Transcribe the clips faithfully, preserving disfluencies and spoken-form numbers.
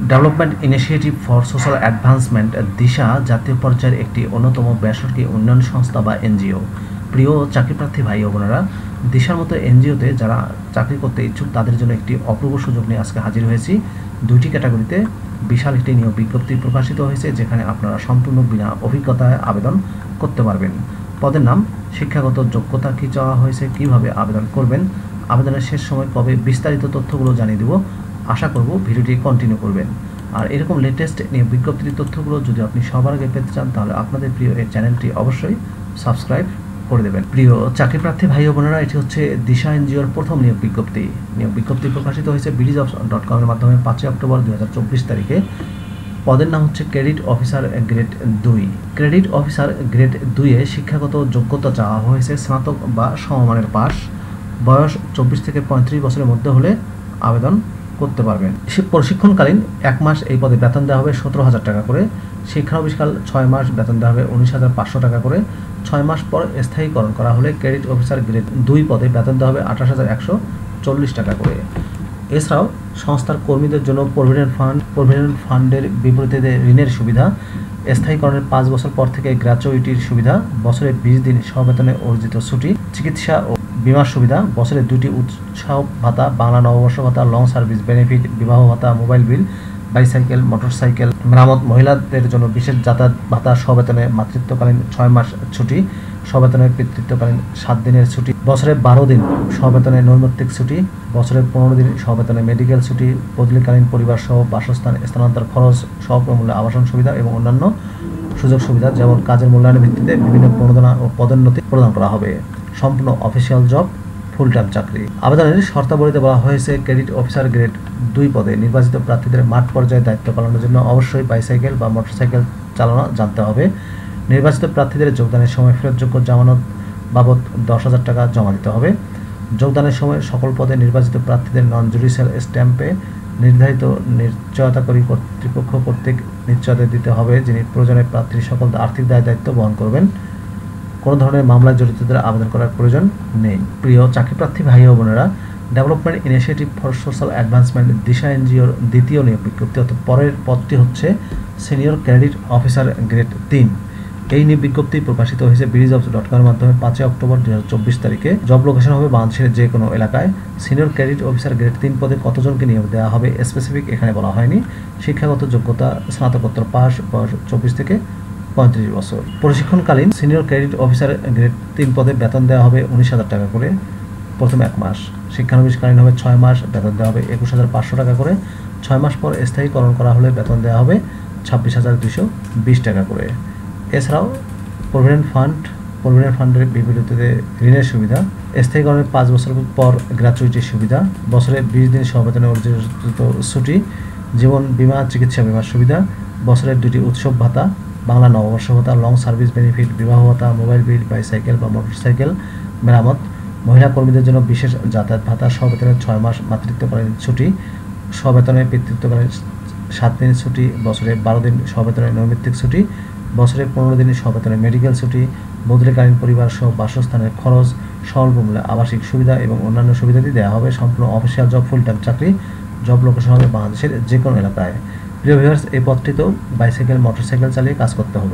Development initiative for social advancement Disha জাতীয় পর্যায়ের একটি অন্যতম বেসরকারি উন্নয়ন সংস্থা বা এনজিও। প্রিয় চাকরিপ্রার্থী ভাই ও বোনেরা, দিশার মতো এনজিওতে যারা চাকরি করতে ইচ্ছুক তাদের জন্য একটি অপূর্ব সুযোগ নিয়ে আজকে হাজির হয়েছি। দুইটি ক্যাটাগরিতে বিশাল একটি নিয়োগ বিজ্ঞপ্তি প্রকাশিত হয়েছে, যেখানে আপনারা সম্পূর্ণ বিনা অভিজ্ঞতায় আবেদন করতে পারবেন। পদের নাম, শিক্ষাগত যোগ্যতা কী চাওয়া হয়েছে, কিভাবে আবেদন করবেন, আবেদনের শেষ সময় কবে, বিস্তারিত তথ্যগুলো জানিয়ে দেব। আশা করব ভিডিওটি কন্টিনিউ করবেন। আর এরকম লেটেস্ট নিয়োগ বিজ্ঞপ্তির তথ্যগুলো যদি আপনি সবার আগে পেতে চান, তাহলে আপনাদের প্রিয় এই চ্যানেলটি অবশ্যই সাবস্ক্রাইব করে দেবেন। প্রিয় চাকরিপ্রার্থী ভাই ও বোনেরা, এটি হচ্ছে দিশা এনজিওর প্রথম নিয়োগ বিজ্ঞপ্তি। নিয়োগ বিজ্ঞপ্তি প্রকাশিত হয়েছে বিডি জবস ডট কমের মাধ্যমে পাঁচই অক্টোবর দুই হাজার চব্বিশ তারিখে। পদের নাম হচ্ছে ক্রেডিট অফিসার গ্রেড দুই। ক্রেডিট অফিসার গ্রেড দুইয়ে শিক্ষাগত যোগ্যতা চাওয়া হয়েছে স্নাতক বা সমমানের পাস। বয়স চব্বিশ থেকে পঁয়ত্রিশ বছরের মধ্যে হলে আবেদন করতে পারবেন। প্রশিক্ষণকালীন এক মাস এই পদে বেতন দেওয়া হবে সতেরো হাজার টাকা করে। শিক্ষানবিশকাল ছয় মাস বেতন দেওয়া হবে উনিশ হাজার পাঁচশো টাকা করে। ছয় মাস পর স্থায়ীকরণ করা হলে ক্রেডিট অফিসার গ্রেড দুই পদে বেতন দেওয়া হবে আঠাশ হাজার একশো চল্লিশ টাকা করে। এছাড়াও সংস্থার কর্মীদের জন্য প্রভিডেন্ট ফান্ড প্রভিডেন্ট ফান্ডের বিপরীতে ঋণের সুবিধা, স্থায়ীকরণের পাঁচ বছর পর থেকে গ্র্যাচুইটির সুবিধা, বছরে বিশ দিন সবেতনে অর্জিত ছুটি, চিকিৎসা ও বিমার সুবিধা, বছরে দুটি উৎসাহ ভাতা, বাংলা নববর্ষ ভাতা, লং সার্ভিস বেনিফিট, বিবাহ ভাতা, মোবাইল বিল, বাইসাইকেল, মোটরসাইকেল মেরামত, মহিলাদের জন্য বিশেষ যাতায়াত ভাতা, সবেতনে মাতৃত্বকালীন ছয় মাস ছুটি, সবেতনের পিতৃত্বকালীন সাত দিনের ছুটি, বছরে বারো দিন সবেতনে নৈমিত্তিক ছুটি, বছরে পনেরো দিন সবেতনে মেডিকেল ছুটি, বদলিকালীন পরিবার সহ বাসস্থান স্থানান্তর খরচ, স্বল্পমূল্যে আবাসন সুবিধা এবং অন্যান্য সুযোগ সুবিধা যেমন কাজের মূল্যায়নের ভিত্তিতে বিভিন্ন প্রণোদনা ও পদোন্নতি প্রদান করা হবে। সম্পূর্ণ অফিসিয়াল জব, ফুল টাইম চাকরি। আবেদনের শর্তাবলীতে বলা হয়েছে ক্রেডিট অফিসার গ্রেড দুই পদে নির্বাচিত প্রার্থীদের মাঠ পর্যায়ে দায়িত্ব পালনের জন্য অবশ্যই বাইসাইকেল বা মোটরসাইকেল চালানো জানতে হবে। নির্বাচিত প্রার্থীদের যোগদানের সময় ফেরতযোগ্য জামানত বাবদ দশ হাজার টাকা জমা দিতে হবে। যোগদানের সময় সকল পদে নির্বাচিত প্রার্থীদের নন জুডিশিয়াল স্ট্যাম্পে নির্ধারিত নিশ্চয়তাকারী কর্তৃপক্ষ কর্তৃক নিশ্চয়তা দিতে হবে, যিনি প্রয়োজনে প্রার্থীর সকল আর্থিক দায় দায়িত্ব বহন করবেন। কোনো ধরনের মামলায় জড়িতদের আবেদন করার প্রয়োজন নেই। প্রিয় চাকরিপ্রার্থী ভাই ও বোনেরা, development initiative for social advancement Disha এনজিওর দ্বিতীয় নিয়োগ বিজ্ঞপ্তি, অর্থাৎ পরের পদটি হচ্ছে সিনিয়র ক্রেডিট অফিসার গ্রেড তিন। এই নিয়োগ বিজ্ঞপ্তি প্রকাশিত হয়েছে বিডি জবস ডট কমের মাধ্যমে পাঁচই অক্টোবর দুই হাজার চব্বিশ তারিখে। জব লোকেশন হবে বাংলাদেশের যে কোনো এলাকায়। সিনিয়র ক্রেডিট অফিসার গ্রেড তিন পদে কতজনকে নিয়োগ দেওয়া হবে স্পেসিফিক এখানে বলা হয়নি। শিক্ষাগত যোগ্যতা স্নাতকোত্তর পাস, বয়স চব্বিশ থেকে পঁয়ত্রিশ বছর। প্রশিক্ষণকালীন সিনিয়র ক্রেডিট অফিসার গ্রেড তিন পদে বেতন দেওয়া হবে উনিশ হাজার টাকা করে প্রথম এক মাস। শিক্ষানবিশকালীন হবে ছয় মাস, বেতন দেওয়া হবে একুশ হাজার পাঁচশো টাকা করে। ছয় মাস পর স্থায়ীকরণ করা হলে বেতন দেওয়া হবে ছাব্বিশ হাজার দুশো বিশ টাকা করে। এছাড়াও প্রভিডেন্ট ফান্ড প্রভিডেন্ট ফান্ডের বিপরীতে ঋণের সুবিধা, স্থায়ীকরণের পাঁচ বছর পর গ্র্যাচুইটির সুবিধা, বছরে বিশ দিন সবেতনে অর্জিত ছুটি, জীবন বিমা, চিকিৎসা বিমার সুবিধা, বছরের দুটি উৎসব ভাতা, বাংলা নববর্ষ ভাতা, লং সার্ভিস বেনিফিট, বিবাহ ভাতা, মোবাইল বিল, বাইসাইকেল বা মোটরসাইকেল মেরামত, মহিলা কর্মীদের জন্য বিশেষ যাতায়াত ভাতা, সবেতনের ছয় মাস মাতৃত্বকালীন ছুটি, সবেতনের পিতৃত্বকালীন সাত দিন ছুটি, বছরে বারো দিন সবেতনের নৈমিত্তিক ছুটি, বছরে পনেরো দিন সবেতনের মেডিকেল ছুটি, বদলিকালীন পরিবার সহ বাসস্থানের খরচ, স্বল্পমূল্যে আবাসিক সুবিধা এবং অন্যান্য সুবিধাদি দেওয়া হবে। সম্পূর্ণ অফিসিয়াল জব, ফুল টাইম চাকরি। জব লোকেশন হবে বাংলাদেশের যে কোনো এলাকায়। প্রিয় ভিউয়ার্স, এই পদটিতেও বাইসাইকেল মোটরসাইকেল চালিয়ে কাজ করতে হবে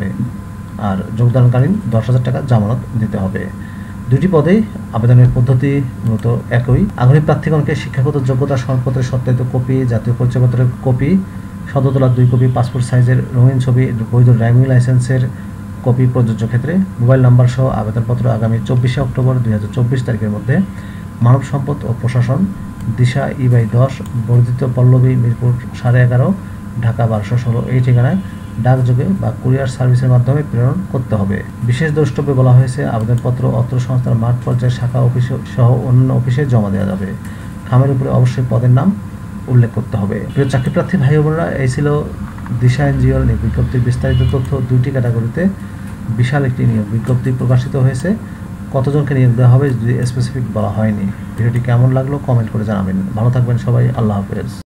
আর যোগদানকালীন দশ হাজার টাকা জামানত দিতে হবে। দুটি পদেই আবেদনের পদ্ধতি মূলত একই। আগ্রহী প্রার্থীগণকে শিক্ষাগত যোগ্যতা সনদপত্রের সত্যায়িত কপি, জাতীয় পরিচয়পত্রের কপি, সদ্যতোলা দুই কপি, পাসপোর্ট সাইজের রঙিন ছবি, বৈধ ড্রাইভিং লাইসেন্সের কপি প্রযোজ্য ক্ষেত্রে, মোবাইল নাম্বার সহ আবেদনপত্র আগামী চব্বিশে অক্টোবর দুই হাজার চব্বিশ তারিখের মধ্যে মানব সম্পদ ও প্রশাসন, দিশা ই বাই দশ, বর্ধিত পল্লবী, মিরপুর সাড়ে এগারো, ঢাকা বারোশো ষোলো এই ঠিকানায় ডাকযোগে বা কুরিয়ার সার্ভিসের মাধ্যমে প্রেরণ করতে হবে। বিশেষ দ্রষ্টব্যে বলা হয়েছে আবেদনপত্র অত্র সংস্থার মাঠ পর্যায়ে শাখা অফিস সহ অন্যান্য অফিসে জমা দেওয়া যাবে। খামের উপরে অবশ্যই পদের নাম উল্লেখ করতে হবে। প্রিয় চাকরিপ্রার্থী ভাই বোনেরা, এই ছিল দিশা এনজিওর নিয়োগ বিজ্ঞপ্তির বিস্তারিত তথ্য। দুইটি ক্যাটাগরিতে বিশাল একটি নিয়োগ বিজ্ঞপ্তি প্রকাশিত হয়েছে। কতজনকে নিয়োগ দেওয়া হবে যদি স্পেসিফিক বলা হয়নি। ভিডিওটি কেমন লাগলো কমেন্ট করে জানাবেন। ভালো থাকবেন সবাই, আল্লাহ হাফেজ।